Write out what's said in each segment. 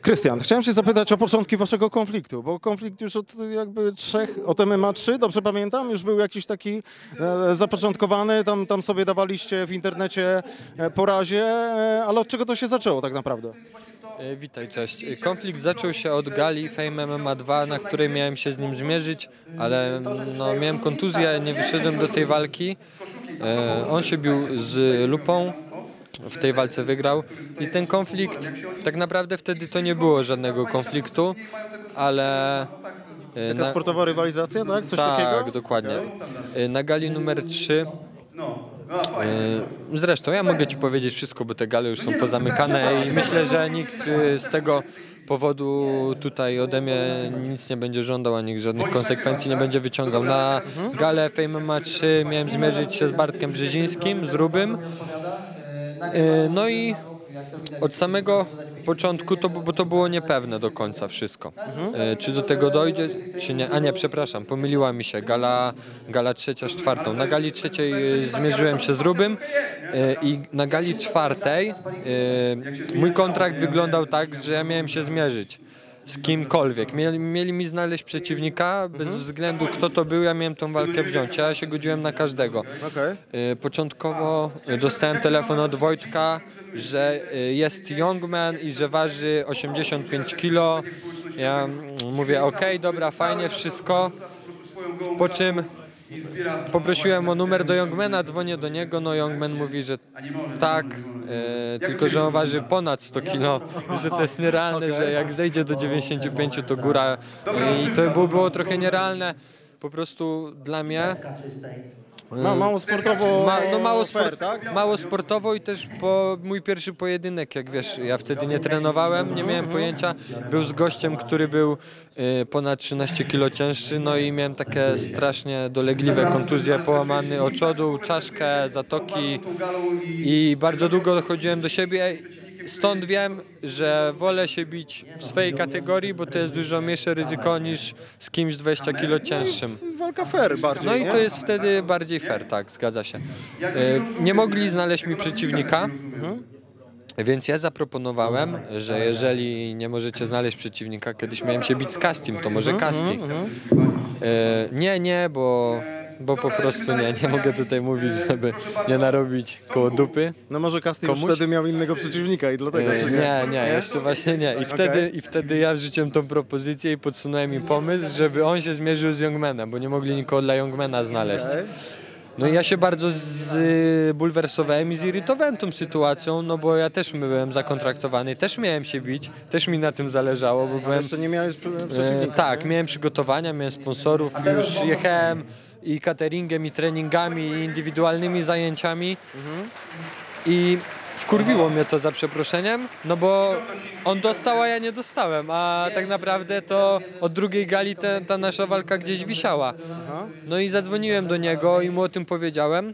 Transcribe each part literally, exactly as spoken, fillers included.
Krystian, chciałem się zapytać o początki waszego konfliktu, bo konflikt już od jakby trzech, od M M A trzy, dobrze pamiętam, już był jakiś taki e, zapoczątkowany, tam, tam sobie dawaliście w internecie e, po razie, e, ale od czego to się zaczęło tak naprawdę? E, Witaj, cześć. Konflikt zaczął się od gali Fame M M A dwa, na której miałem się z nim zmierzyć, ale no, miałem kontuzję, nie wyszedłem do tej walki. E, on się bił z Lupą, w tej walce wygrał i ten konflikt, tak naprawdę wtedy to nie było żadnego konfliktu, ale... e, Taka na, sportowa rywalizacja, tak? Coś tak, takiego? dokładnie. E, Na gali numer trzy. Zresztą ja mogę ci powiedzieć wszystko, bo te gale już są pozamykane i myślę, że nikt z tego powodu tutaj ode mnie nic nie będzie żądał, ani żadnych konsekwencji nie będzie wyciągał. Na galę Fame M M A trzy miałem zmierzyć się z Bartkiem Brzezińskim, z Rubym. No i od samego początku, to, bo to było niepewne do końca wszystko. Mhm. Czy do tego dojdzie, czy nie? A nie, przepraszam, pomyliła mi się. Gala, gala trzecia z czwartą. Na gali trzeciej zmierzyłem się z Rubym i na gali czwartej mój kontrakt wyglądał tak, że ja miałem się zmierzyć z kimkolwiek. Mieli, mieli mi znaleźć przeciwnika, bez mhm. względu kto to był, ja miałem tą walkę wziąć. Ja się godziłem na każdego. Okay. Początkowo dostałem telefon od Wojtka, że jest Youngman i że waży osiemdziesiąt pięć kilo. Ja mówię, okej, okay, dobra, fajnie, wszystko. Po czym poprosiłem o numer do Youngmana, dzwonię do niego, no Youngman mówi, że tak, e, tylko że on waży ponad sto kilo, że to jest nierealne, okay. że jak zejdzie do dziewięćdziesięciu pięciu to góra e, i to było, było trochę nierealne po prostu dla mnie. Ma, mało sportowo, Ma, no mało, fair, sport, tak? mało sportowo i też po mój pierwszy pojedynek, jak wiesz, ja wtedy nie trenowałem, nie miałem pojęcia, był z gościem, który był y, ponad trzynaście kilo cięższy, no i miałem takie strasznie dolegliwe kontuzje, połamany oczodu, czaszkę, zatoki i bardzo długo dochodziłem do siebie. Stąd wiem, że wolę się bić w swojej kategorii, bo to jest dużo mniejsze ryzyko niż z kimś dwadzieścia kilo cięższym. Walka fair bardziej, No i nie? to jest wtedy bardziej fair, tak, zgadza się. Nie mogli znaleźć mi przeciwnika, mhm. więc ja zaproponowałem, że jeżeli nie możecie znaleźć przeciwnika, kiedyś miałem się bić z Castim, to może Casti. Mhm. Nie, nie, bo... Bo po prostu nie, nie mogę tutaj mówić, żeby nie narobić koło dupy. No może Casty już wtedy miał innego przeciwnika i dlatego... Nie, nie, nie, jeszcze właśnie nie. I wtedy, okay. I wtedy ja rzuciłem tą propozycję i podsunąłem im pomysł, żeby on się zmierzył z Youngmanem, bo nie mogli nikogo dla Youngmana znaleźć. No i ja się bardzo zbulwersowałem i zirytowałem tą sytuacją, no bo ja też byłem zakontraktowany, też miałem się bić, też mi na tym zależało, bo byłem... jeszcze nie miałeś przeciwnika. E, tak, miałem przygotowania, miałem sponsorów, już jechałem i cateringiem, i treningami, i indywidualnymi zajęciami mhm. i wkurwiło mnie to za przeproszeniem, no bo on dostał, a ja nie dostałem, a tak naprawdę to od drugiej gali te, ta nasza walka gdzieś wisiała. No i zadzwoniłem do niego i mu o tym powiedziałem.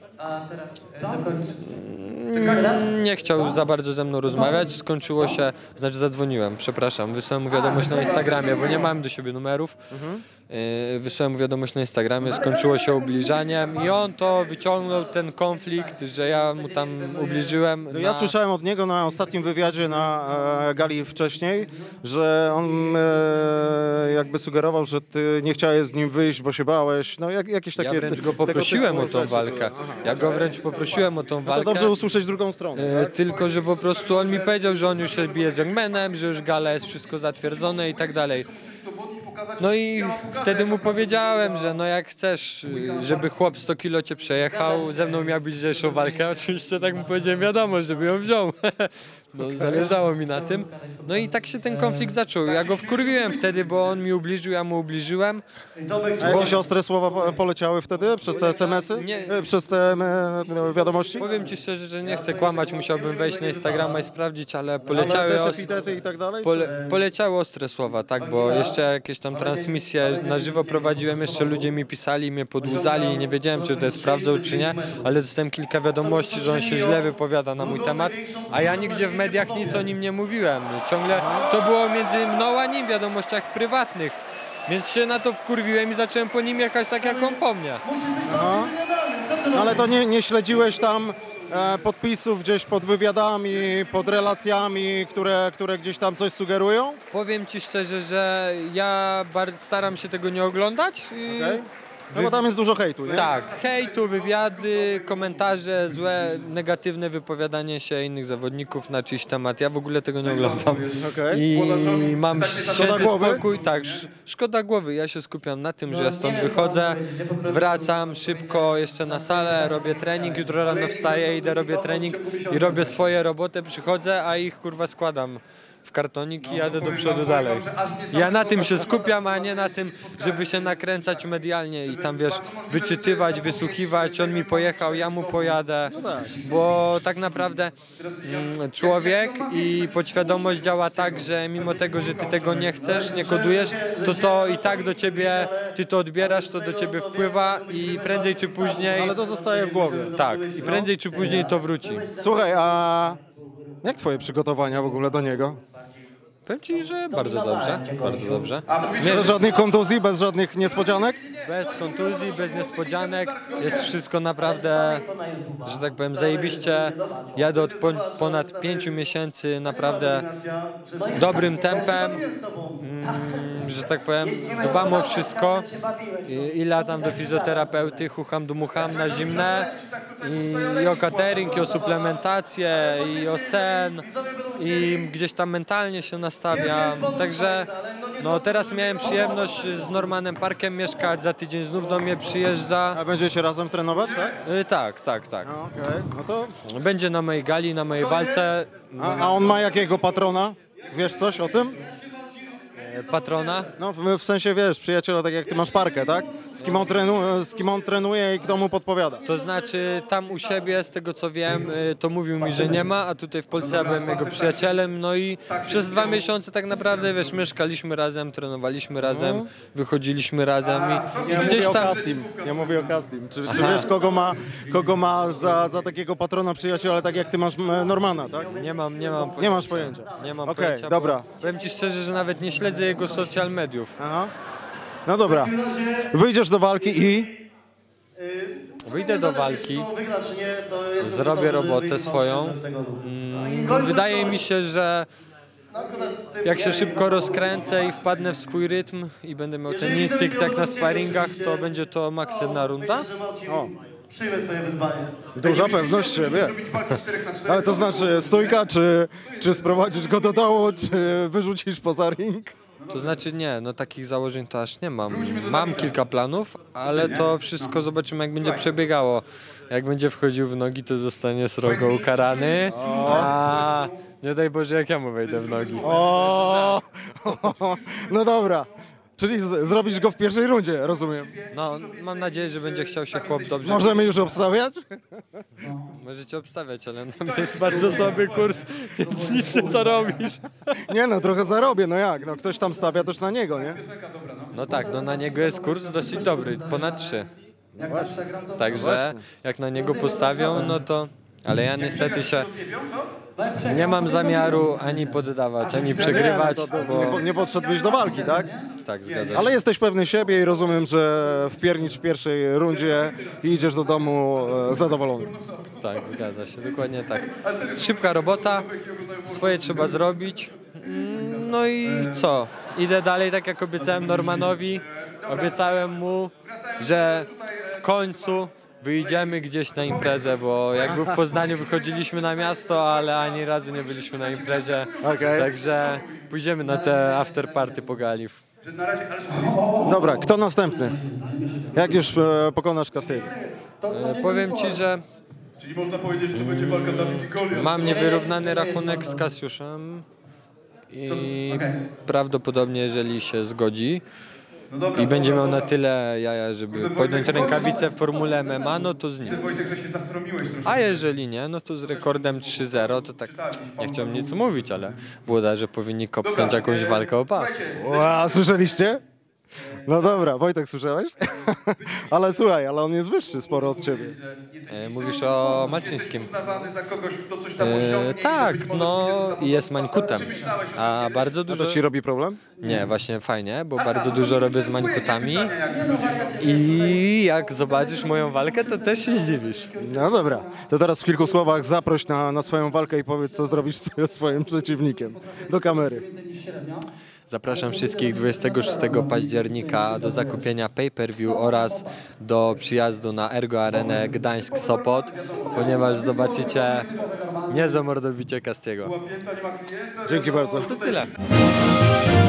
Nie chciał za bardzo ze mną rozmawiać, skończyło się, znaczy zadzwoniłem, przepraszam, wysłałem mu wiadomość na Instagramie, bo nie mam do siebie numerów. Mhm. Wysłałem mu wiadomość na Instagramie, skończyło się ubliżaniem i on to wyciągnął ten konflikt, że ja mu tam ubliżyłem. No ja na... słyszałem od niego na ostatnim wywiadzie na e, gali wcześniej, że on e, jakby sugerował, że ty nie chciałeś z nim wyjść, bo się bałeś. No jak, jakieś takie... Ja wręcz go poprosiłem o tą walkę. Ja go wręcz poprosiłem o tą walkę. No to dobrze usłyszeć drugą stronę. E, tylko, że po prostu on mi powiedział, że on już się bije z Youngmanem, że już gala jest wszystko zatwierdzone i tak dalej. No i wtedy mu powiedziałem, że no jak chcesz, żeby chłop sto kilo cię przejechał, ze mną miał być lżejszą walkę. Oczywiście tak mu powiedziałem, wiadomo, żeby ją wziął. No, zależało mi na tym. No i tak się ten konflikt zaczął. Ja go wkurwiłem wtedy, bo on mi ubliżył, ja mu ubliżyłem. A jakieś ostre słowa poleciały wtedy przez te es em esy? Nie. Przez te e, wiadomości? Powiem ci szczerze, że nie chcę kłamać, musiałbym wejść na Instagrama i sprawdzić, ale poleciały, ale os... epitety i tak dalej, Pole... poleciały ostre słowa, tak, bo jeszcze jakieś tam transmisje na żywo prowadziłem, jeszcze ludzie mi pisali, mnie podłudzali i nie wiedziałem, czy to jest prawdą, czy nie, ale dostałem kilka wiadomości, że on się źle wypowiada na mój temat, a ja nigdzie w mediach nic o nim nie mówiłem. Ciągle to było między mną a nim w wiadomościach prywatnych, więc się na to wkurwiłem i zacząłem po nim jechać tak jak on po mnie. Aha. No ale to nie, nie śledziłeś tam e, podpisów gdzieś pod wywiadami, pod relacjami, które, które gdzieś tam coś sugerują? Powiem ci szczerze, że ja bardzo staram się tego nie oglądać. i- Okay. No bo tam jest dużo hejtu, nie? Tak, hejtu, wywiady, komentarze, złe, negatywne wypowiadanie się innych zawodników na czyjś temat. Ja w ogóle tego nie oglądam. Okej. I mam święty głowy? spokój. Tak, sz- szkoda głowy. Ja się skupiam na tym, że ja stąd wychodzę, wracam szybko jeszcze na salę, robię trening, jutro rano wstaję, idę, robię trening i robię swoje roboty, przychodzę, a ich kurwa składam w kartonik i jadę do przodu dalej. Ja na tym się skupiam, a nie na tym, żeby się nakręcać medialnie i tam, wiesz, wyczytywać, wysłuchiwać, on mi pojechał, ja mu pojadę, bo tak naprawdę mm, człowiek i podświadomość działa tak, że mimo tego, że ty tego nie chcesz, nie kodujesz, to to i tak do ciebie, ty to odbierasz, to do ciebie wpływa i prędzej czy później, Ale to zostaje w głowie. tak, i prędzej czy później to wróci. Słuchaj, a jak twoje przygotowania w ogóle do niego? Powiem ci, że bardzo dobrze, bardzo dobrze. Bez żadnych kontuzji, bez żadnych niespodzianek? Bez kontuzji, bez niespodzianek, jest wszystko naprawdę, że tak powiem, zajebiście. Jadę od pon- ponad pięciu miesięcy naprawdę dobrym tempem, mm, że tak powiem, dbam o wszystko i, i latam do fizjoterapeuty, chucham, dmucham na zimne i, i o catering, i o suplementację, i o sen, i gdzieś tam mentalnie się nastawiam, także no teraz miałem przyjemność z Normanem Parkiem mieszkać, za tydzień znów do mnie przyjeżdża. A będziecie razem trenować, tak? Y, tak, tak, tak. No, okej. No to... Będzie na mojej gali, na mojej walce. A, a on ma jakiego patrona? Wiesz coś o tym? Patrona. No w, w sensie, wiesz, przyjaciela, tak jak ty masz Parkę, tak? Z kim on, trenu, z kim on trenuje i kto mu podpowiada? To znaczy tam u siebie, z tego co wiem, y, to mówił mi, że nie ma, a tutaj w Polsce ja byłem jego przyjacielem, no i przez dwa miesiące tak naprawdę, wiesz, mieszkaliśmy razem, trenowaliśmy razem, wychodziliśmy razem i, i Ja gdzieś mówię o tam... Castim. Ja mówię o Castim. Czy, czy wiesz, kogo ma, kogo ma za, za takiego patrona przyjaciela, tak jak ty masz m, Normana, tak? Nie mam, nie mam Nie masz pojęcia. Nie mam Okej, pojęcia, dobra. bo powiem ci szczerze, że nawet nie śledzę jego social mediów. Aha. No dobra. Wyjdziesz do walki i... Wyjdę do walki, zrobię robotę swoją. Mm, Wydaje mi się, że jak się szybko rozkręcę i wpadnę w swój rytm i będę miał ten instynkt jak na sparingach, to będzie to maks jedna runda. O, Przyjmę twoje wyzwanie. duża pewność siebie. Ale to znaczy stójka, czy, czy sprowadzisz go do dołu, czy wyrzucisz poza ring? To znaczy nie, no takich założeń to aż nie mam. Mam kilka planów, ale to wszystko zobaczymy jak będzie przebiegało. Jak będzie wchodził w nogi, to zostanie srogo ukarany, a nie daj Boże jak ja mu wejdę w nogi. O, no dobra. Czyli z, zrobisz go w pierwszej rundzie, rozumiem. No, mam nadzieję, że będzie chciał się chłop dobrze. Możemy już obstawiać? Możecie obstawiać, ale nam jest bardzo słaby kurs, więc nic nie zarobisz. Nie no, trochę zarobię, no jak? No ktoś tam stawia też na niego, nie? No tak, no na niego jest kurs dosyć dobry, ponad trzy. Także jak na niego postawią, no to... Ale ja niestety się nie mam zamiaru ani poddawać, ani przegrywać, Nie, no to, to, bo... nie, po- nie podszedłbyś do walki, tak? Tak, zgadza się. Ale jesteś pewny siebie i rozumiem, że wpiernicz w pierwszej rundzie i idziesz do domu e, zadowolony. Tak, zgadza się, dokładnie tak. Szybka robota, swoje trzeba zrobić. Mm, No i co? Idę dalej, tak jak obiecałem Normanowi. Obiecałem mu, że w końcu wyjdziemy gdzieś na imprezę, bo jakby w Poznaniu wychodziliśmy na miasto, ale ani razu nie byliśmy na imprezie. Okej. Także pójdziemy na te afterparty po gali. Dobra, kto następny? Jak już e, pokonasz Castiego? E, Powiem ci, że Czyli można powiedzieć, że to będzie walka Dawid i Goliat. mam niewyrównany rachunek z Kasiuszem i prawdopodobnie, jeżeli się zgodzi i będzie miał na tyle jaja, żeby podjąć rękawicę w formule M M A, no to z nim. Wojtek, że się zastromiłeś troszkę. A jeżeli nie, no to z rekordem trzy zero, to tak nie chciałem nic mówić, ale włodarze powinni kopnąć jakąś walkę o pas. Ła, słyszeliście? No dobra, Wojtek, słyszałeś? Ale słuchaj, ale on jest wyższy sporo od ciebie. E, Mówisz o Malczyńskim. Uznawany za kogoś, kto coś tam E, osiągnie i że być tak, może no pójdzie do zawodu. i jest mańkutem. A bardzo A dużo... to ci robi problem? Nie, właśnie fajnie, bo bardzo dużo robię z mańkutami i jak zobaczysz moją walkę, to też się zdziwisz. No dobra, to teraz w kilku słowach zaproś na, na swoją walkę i powiedz, co zrobisz ze swoim przeciwnikiem. Do kamery. Zapraszam wszystkich dwudziestego szóstego października do zakupienia pay-per-view oraz do przyjazdu na Ergo Arenę Gdańsk-Sopot, ponieważ zobaczycie niezłe mordobicie Castiego. Pięta nie ma klienta, Dzięki bardzo. To tyle.